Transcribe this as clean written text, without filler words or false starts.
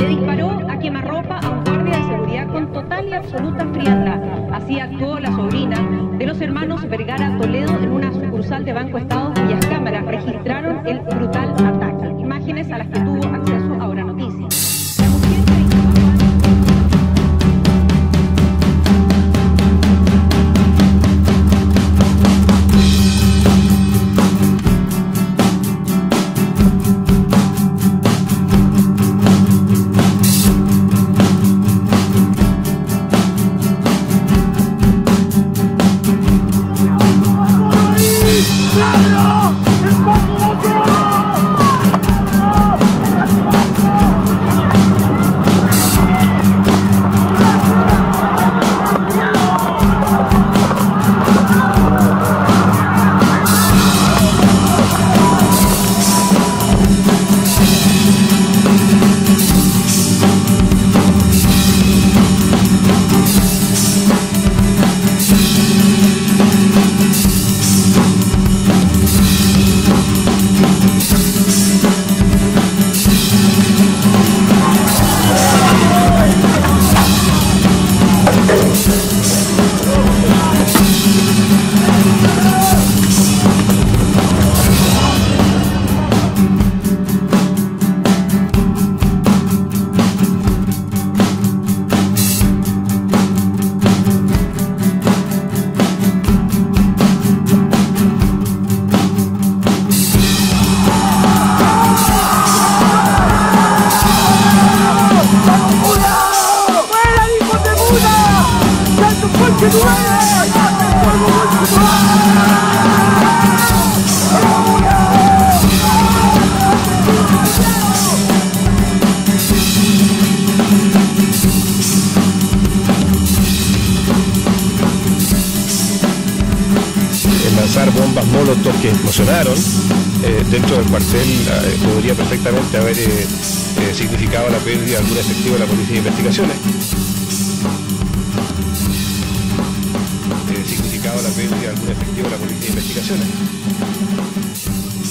le disparó a quemarropa a un guardia de seguridad con total y absoluta frialdad. Así actuó la sobrina de los hermanos Vergara Toledo en una sucursal de Banco Estado, cuyas cámaras registraron el brutal ataque. Imágenes a las que tuvo acceso Ahora Noticias. La mujer que lanzar bombas molotov que explosionaron dentro del cuartel podría perfectamente haber significado la pérdida de algún efectivo de la Policía de Investigaciones. Significado la pérdida de algún efectivo de la Policía de Investigaciones.